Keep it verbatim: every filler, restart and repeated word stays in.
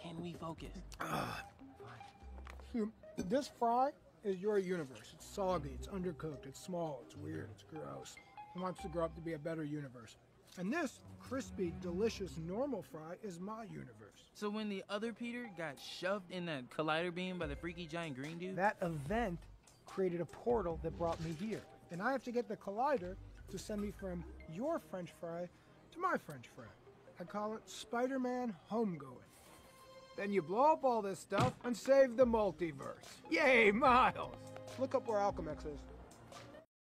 Can we focus? See, this fry is your universe. It's soggy, it's undercooked, it's small, it's weird, it's gross. It wants to grow up to be a better universe. And this crispy, delicious, normal fry is my universe. So when the other Peter got shoved in that collider beam by the freaky giant green dude? That event created a portal that brought me here. And I have to get the collider to send me from your French fry to my French fry. I call it Spider-Man Homegoing. Then you blow up all this stuff and save the multiverse. Yay, Miles! Look up where Alchemex is.